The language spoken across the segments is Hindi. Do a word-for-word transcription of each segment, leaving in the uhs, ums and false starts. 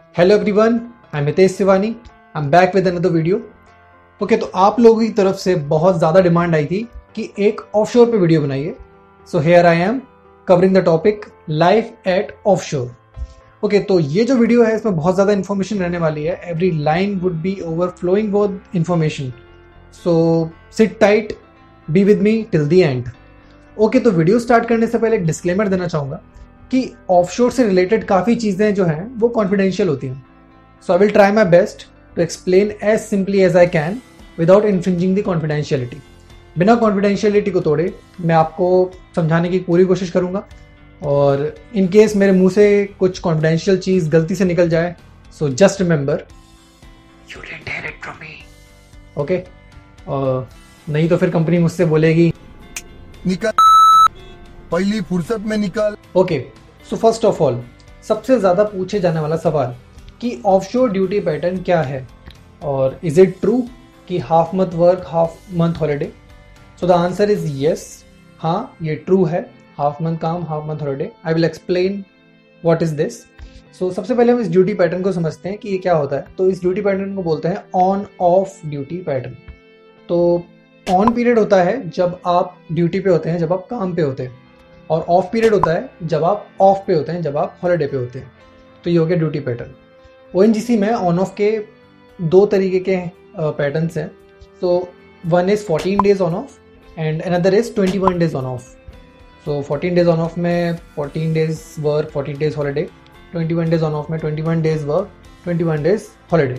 Hello everyone, I am Hitesh Shivani. I am back with another video. Okay, तो आप लोगों की तरफ से बहुत ज़्यादा डिमांड आई थी कि एक ऑफशोर पे वीडियो बनाइए। So here I am covering the topic life at offshore. Okay, तो ये जो वीडियो है इसमें बहुत ज़्यादा इन्फॉर्मेशन रहने वाली है। Every line would be overflowing with information. So sit tight, be with me till the end. Okay, तो वीडियो स्टार्ट करने से पहले एक डिस्क्लेमर देना चाहूँगा कि ऑफशोर से रिलेटेड काफ़ी चीज़ें जो हैं वो कॉन्फिडेंशियल होती हैं। So I will try my best to explain as simply as I can without infringing the confidentiality. बिना कॉन्फिडेंशियलिटी को तोड़े मैं आपको समझाने की पूरी कोशिश करूँगा, और इन केस मेरे मुंह से कुछ कॉन्फिडेंशियल चीज़ गलती से निकल जाए, so just remember you didn't hear it from me. Okay, नहीं तो फिर कंपनी मुझसे बोलेगी निकल, पहली फुर्सत में निकल। Okay, so first of all सबसे ज़्यादा पूछे जाने वाला सवाल कि ऑफशोर ड्यूटी पैटर्न क्या है, और इज इट ट्रू कि half month work half month holiday. So the answer is yes. हाँ, ये ट्रू है, हाफ मंथ काम half month holiday. I will explain what is this. So सबसे पहले हम इस ड्यूटी पैटर्न को समझते हैं कि ये क्या होता है। तो इस ड्यूटी पैटर्न को बोलते हैं ऑन ऑफ ड्यूटी पैटर्न। तो ऑन पीरियड होता है जब आप ड्यूटी पे होते हैं, जब आप काम पे होते हैं, और ऑफ पीरियड होता है जब आप ऑफ पे होते हैं, जब आप हॉलीडे पे होते हैं। तो ये हो गया ड्यूटी पैटर्न। ओएनजीसी में ऑन ऑफ के दो तरीके के पैटर्न्स हैं। तो one is fourteen days on off and another is twenty one days on off. So fourteen days on off में fourteen days work fourteen days holiday, twenty one days on off में twenty one days work twenty one days holiday.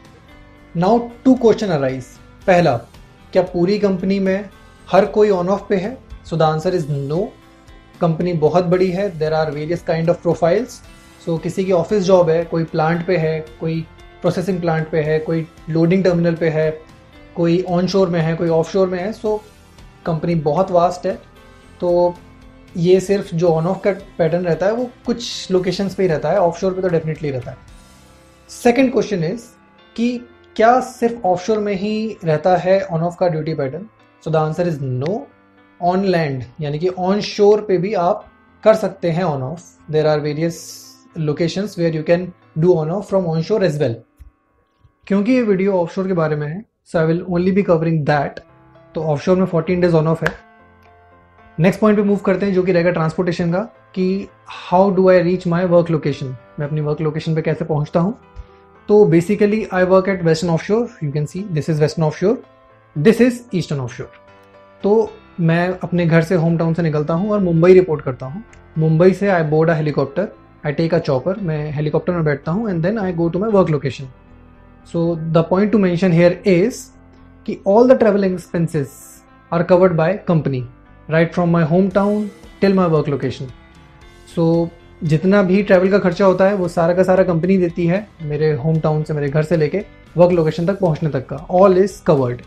Now two question arise. पहला, क्या पूरी कंपनी में हर कोई ऑन ऑफ पे है? So the answer is no. Company बहुत बड़ी है, there are various kind of profiles. सो किसी की ऑफिस जॉब है, कोई प्लांट पे है, कोई प्रोसेसिंग प्लांट पे है, कोई लोडिंग टर्मिनल पे है, कोई ऑन शोर में है, कोई ऑफ शोर में है। सो कंपनी बहुत वास्ट है। तो ये सिर्फ जो ऑन ऑफ का पैटर्न रहता है वो कुछ लोकेशंस पे ही रहता है, ऑफ शोर पे तो डेफिनेटली रहता है। सेकेंड क्वेश्चन इज कि क्या सिर्फ ऑफ शोर में ही रहता है ऑन ऑफ का duty pattern? So the answer is no. On land यानी कि ऑन शोर पे भी आप कर सकते हैं on off. There are various locations where you can do on off from onshore as well. क्योंकि ये वीडियो ऑफ शोर के बारे में है, so I will only be covering that. तो ऑफ शोर में फोर्टीन डेज ऑन ऑफ है। नेक्स्ट पॉइंट पे मूव करते हैं, जो कि रहेगा ट्रांसपोर्टेशन का, कि how do I reach my work location. मैं अपनी वर्क लोकेशन पे कैसे पहुंचता हूँ? तो basically I work at western offshore. You can see this is western offshore, this is eastern offshore. तो मैं अपने घर से, होम टाउन से निकलता हूँ और मुंबई रिपोर्ट करता हूँ। मुंबई से I board a helicopter, I take a chopper, मैं हेलीकॉप्टर में बैठता हूँ and then I go to my work location. So the point to mention here is कि all the travelling expenses are covered by company right from my home town till my work location. So जितना भी ट्रैवल का खर्चा होता है वो सारा का सारा कंपनी देती है, मेरे होम टाउन से, मेरे घर से लेके वर्क लोकेशन तक पहुँचने तक का ऑल इज कवर्ड।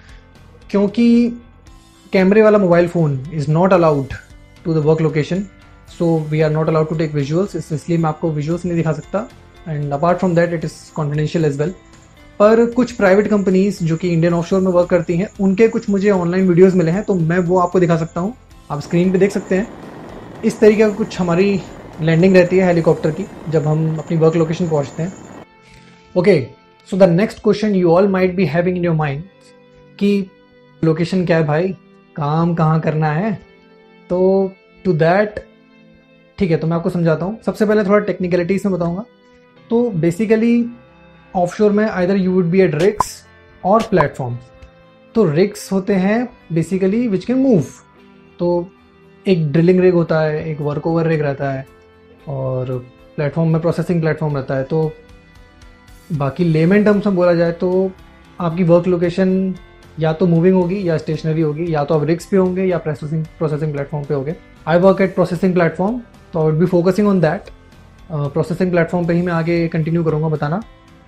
क्योंकि कैमरे वाला mobile phone is not allowed to the work location, so we are not allowed to take visuals, इसलिए मैं आपको विजुअल्स नहीं दिखा सकता। And apart from that it is confidential as well. पर कुछ प्राइवेट कंपनीज जो कि इंडियन ऑफशोर में वर्क करती हैं, उनके कुछ मुझे ऑनलाइन वीडियोज़ मिले हैं, तो मैं वो आपको दिखा सकता हूँ। आप स्क्रीन पर देख सकते हैं। इस तरीके का कुछ हमारी लैंडिंग रहती है हेलीकॉप्टर की जब हम अपनी वर्क लोकेशन पहुँचते हैं। Okay, so the next question you all might be having in your mind कि लोकेशन क्या है भाई, काम कहाँ करना है? तो टू दैट, ठीक है, तो मैं आपको समझाता हूँ। सबसे पहले थोड़ा टेक्निकलिटीज में बताऊँगा। तो बेसिकली ऑफशोर में either you would be at rigs और प्लेटफॉर्म। तो रिग्स होते हैं बेसिकली विच कैन मूव। तो एक ड्रिलिंग रिग होता है, एक वर्क ओवर रिग रहता है, और प्लेटफॉर्म में प्रोसेसिंग प्लेटफॉर्म रहता है। तो बाकी लेमन टर्म्स में बोला जाए तो आपकी वर्क लोकेशन या तो मूविंग होगी या स्टेशनरी होगी, या तो आप रिग्स पे होंगे या प्रोसेसिंग प्रोसेसिंग प्लेटफॉर्म पे होंगे। I work at processing platform, तो I would be focusing on that. Processing platform पे ही मैं आगे कंटिन्यू करूँगा बताना,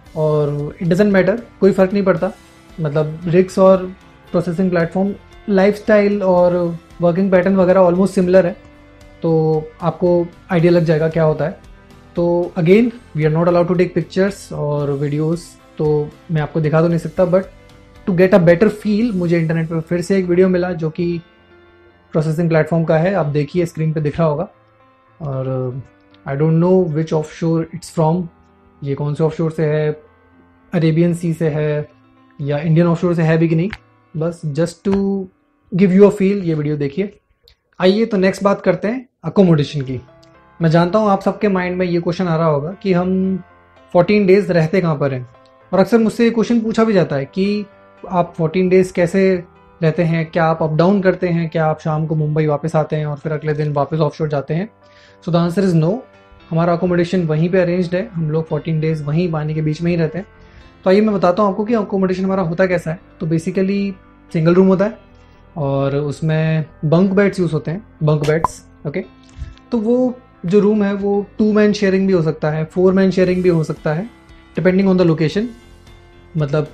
और इट डजेंट मैटर, कोई फ़र्क नहीं पड़ता। मतलब रिग्स और प्रोसेसिंग प्लेटफॉर्म लाइफस्टाइल और वर्किंग पैटर्न वगैरह ऑलमोस्ट सिमिलर है, तो आपको आइडिया लग जाएगा क्या होता है। तो again we are not allowed to take pictures और वीडियोज़, तो मैं आपको दिखा तो नहीं सकता, but to get a better feel मुझे इंटरनेट पर फिर से एक वीडियो मिला जो कि प्रोसेसिंग प्लेटफॉर्म का है। आप देखिए, स्क्रीन पे दिख रहा होगा। और I don't know which offshore it's from, ये कौन से ऑफशोर से है, अरेबियन सी से है या इंडियन ऑफशोर से है भी कि नहीं, बस just to give you a feel ये वीडियो देखिए। आइए तो नेक्स्ट बात करते हैं अकोमोडेशन की। मैं जानता हूँ आप सबके माइंड में ये क्वेश्चन आ रहा होगा कि हम फोर्टीन डेज़ रहते कहाँ पर हैं, और अक्सर मुझसे ये क्वेश्चन पूछा भी जाता है कि आप फोर्टीन डेज़ कैसे रहते हैं, क्या आप अप डाउन करते हैं, क्या आप शाम को मुंबई वापस आते हैं और फिर अगले दिन वापस ऑफशोर जाते हैं। So the answer is no, हमारा अकोमोडेशन वहीं पे अरेंज्ड है, हम लोग फोर्टीन डेज़ वहीं पानी के बीच में ही रहते हैं। तो आइए मैं बताता हूँ आपको कि अकोमोडेशन हमारा होता कैसा है। तो बेसिकली सिंगल रूम होता है और उसमें बंक बेड्स यूज़ होते हैं, बंक बेड्स। ओके, तो वो जो रूम है वो टू मैन शेयरिंग भी हो सकता है, फोर मैन शेयरिंग भी हो सकता है, डिपेंडिंग ऑन द लोकेशन। मतलब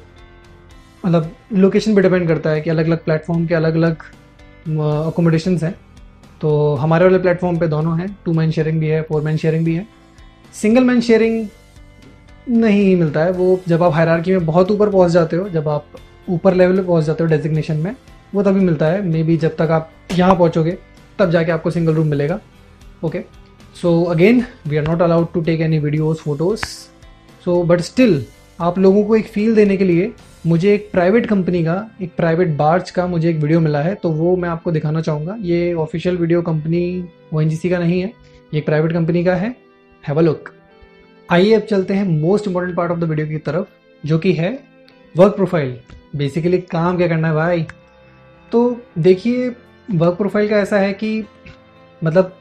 मतलब लोकेशन पे डिपेंड करता है कि अलग अलग प्लेटफॉर्म के अलग अलग अकोमोडेशंस हैं। तो हमारे वाले प्लेटफॉर्म पे दोनों हैं, टू मैन शेयरिंग भी है, फोर मैन शेयरिंग भी है। सिंगल मैन शेयरिंग नहीं मिलता है, वो जब आप हायरार्की में बहुत ऊपर पहुंच जाते हो, जब आप ऊपर लेवल पे पहुंच जाते हो डेजिग्नेशन में, वो तभी मिलता है। मे बी जब तक आप यहाँ पहुँचोगे तब जाके आपको सिंगल रूम मिलेगा। Okay, so again we are not allowed to take any videos photos, so but still आप लोगों को एक फील देने के लिए मुझे एक प्राइवेट कंपनी का, एक प्राइवेट बार्ज का मुझे एक वीडियो मिला है, तो वो मैं आपको दिखाना चाहूँगा। ये official video company O N G C का नहीं है, ये एक प्राइवेट कंपनी का है। Have a look. आइए अब चलते हैं most important part of the video की तरफ, जो कि है वर्क प्रोफाइल। बेसिकली काम क्या करना है भाई। तो देखिए, वर्क प्रोफाइल का ऐसा है कि मतलब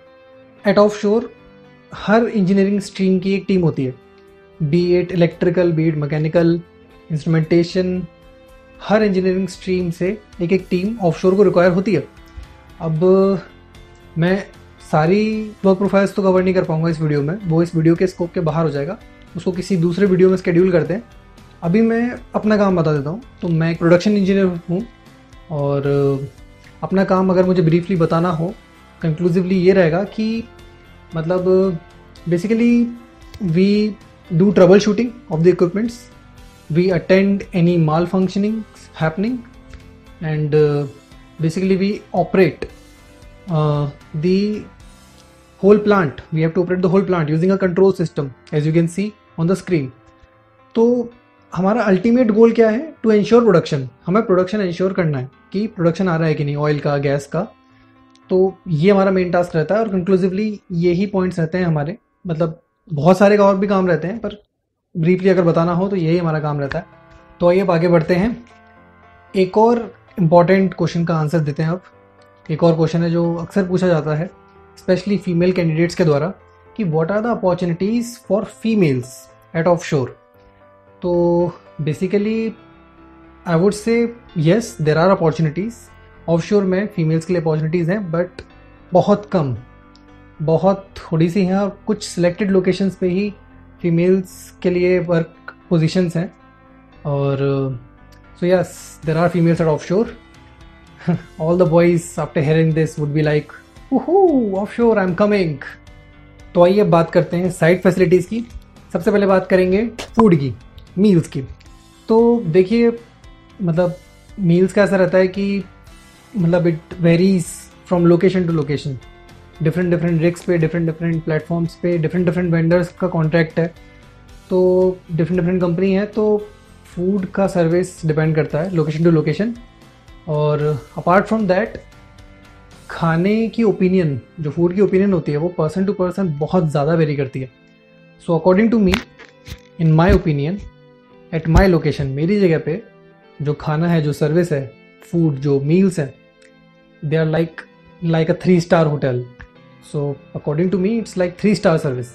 एट ऑफ शोर हर इंजीनियरिंग स्ट्रीम की एक टीम होती है, be it electrical, be it mechanical, instrumentation, हर इंजीनियरिंग स्ट्रीम से एक एक टीम ऑफशोर को रिक्वायर होती है। अब मैं सारी वर्क प्रोफाइल्स तो कवर नहीं कर पाऊंगा इस वीडियो में, वो इस वीडियो के स्कोप के बाहर हो जाएगा, उसको किसी दूसरे वीडियो में शेड्यूल करते हैं। अभी मैं अपना काम बता देता हूँ। तो मैं एक प्रोडक्शन इंजीनियर हूँ और अपना काम अगर मुझे ब्रीफली बताना हो, कंक्लूसिवली ये रहेगा कि मतलब basically we do troubleshooting of the equipments, we attend any malfunctionings happening, and uh, basically we operate uh, the whole plant. We have to operate the whole plant using a control system, as you can see on the screen. तो हमारा अल्टीमेट गोल क्या है? To ensure production. हमें प्रोडक्शन एंश्योर करना है कि प्रोडक्शन आ रहा है कि नहीं, ऑयल का, गैस का। तो ये हमारा मेन टास्क रहता है और कंक्लूसिवली यही पॉइंट्स रहते हैं हमारे। मतलब बहुत सारे और भी काम रहते हैं, पर ब्रीफली अगर बताना हो तो यही हमारा काम रहता है। तो आइए अब आगे बढ़ते हैं, एक और इम्पॉर्टेंट क्वेश्चन का आंसर देते हैं। अब एक और क्वेश्चन है जो अक्सर पूछा जाता है, स्पेशली फीमेल कैंडिडेट्स के द्वारा, कि what are the opportunities for females at offshore. तो basically I would say yes, there are opportunities offshore में, फीमेल्स के लिए अपॉर्चुनिटीज़ हैं, बट बहुत कम, बहुत थोड़ी सी हैं, और कुछ सिलेक्टेड लोकेशंस पे ही फीमेल्स के लिए वर्क पोजीशंस हैं। और so yes, there are females at offshore. All the boys after hearing this would be like, ओहो offshore I am coming. तो आइए अब बात करते हैं साइट फैसिलिटीज़ की। सबसे पहले बात करेंगे फूड की, मील्स की। तो देखिए, मतलब मील्स का ऐसा रहता है कि मतलब it varies from location to location, different different rigs पे, डिफरेंट डिफरेंट प्लेटफॉर्म्स पे, डिफरेंट डिफरेंट वेंडर्स का कॉन्ट्रैक्ट है, तो डिफरेंट डिफरेंट कंपनी है, तो फूड का सर्विस डिपेंड करता है लोकेशन टू लोकेशन। और अपार्ट फ्रॉम दैट, खाने की ओपिनियन, जो फूड की ओपिनियन होती है, वो पर्सन टू पर्सन बहुत ज़्यादा वेरी करती है। So according to me, in my opinion, at my location, मेरी जगह पे जो खाना है, जो सर्विस है, फूड, जो मील्स हैं, they are like like a three star hotel. So according to me it's like three star service.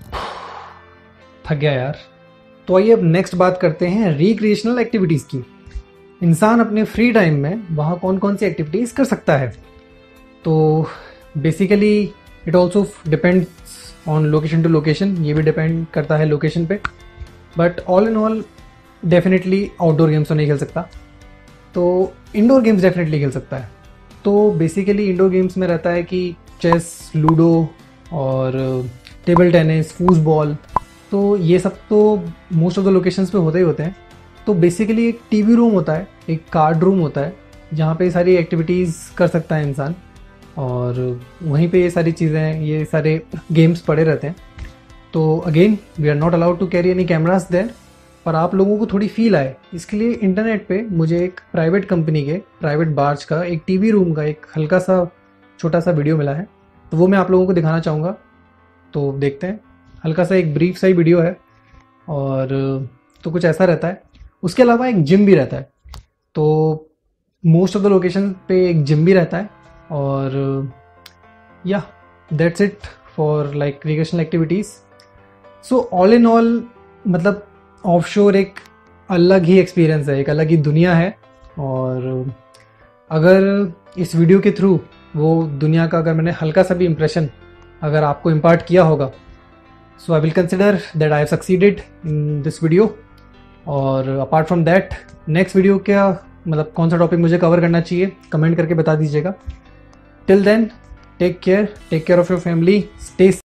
थक गया यार। तो आइए अब नेक्स्ट बात करते हैं रिक्रिएशनल एक्टिविटीज़ की। इंसान अपने फ्री टाइम में वहाँ कौन कौन सी एक्टिविटीज़ कर सकता है। तो basically it also depends on location to location, ये भी डिपेंड करता है लोकेशन पे, but all in all definitely outdoor games तो नहीं खेल सकता, तो इंडोर गेम्स डेफिनेटली खेल सकता है। तो बेसिकली इंडोर गेम्स में रहता है कि चेस, लूडो और टेबल टेनिस, फूसबॉल, तो ये सब तो मोस्ट ऑफ द लोकेशंस पे होते ही होते हैं। तो बेसिकली एक टीवी रूम होता है, एक कार्ड रूम होता है, जहाँ पे सारी एक्टिविटीज़ कर सकता है इंसान, और वहीं पे ये सारी चीज़ें, ये सारे गेम्स पड़े रहते हैं। तो again we are not allowed to carry any cameras there, पर आप लोगों को थोड़ी फील आए इसके लिए इंटरनेट पे मुझे एक प्राइवेट कंपनी के प्राइवेट बार्ज का एक टीवी रूम का एक हल्का सा छोटा सा वीडियो मिला है, तो वो मैं आप लोगों को दिखाना चाहूँगा। तो देखते हैं, हल्का सा एक ब्रीफ सा ही वीडियो है और तो कुछ ऐसा रहता है। उसके अलावा एक जिम भी रहता है, तो मोस्ट ऑफ द लोकेशन पे एक जिम भी रहता है और या that's it for like recreational activities. So all in all मतलब ऑफशोर एक अलग ही एक्सपीरियंस है, एक अलग ही दुनिया है। और अगर इस वीडियो के थ्रू वो दुनिया का अगर मैंने हल्का सा भी इम्प्रेशन अगर आपको इम्पार्ट किया होगा, so I will consider that I have succeeded in this video. और apart from that next video क्या मतलब कौन सा टॉपिक मुझे कवर करना चाहिए कमेंट करके बता दीजिएगा। Till then take care, take care of your family, stay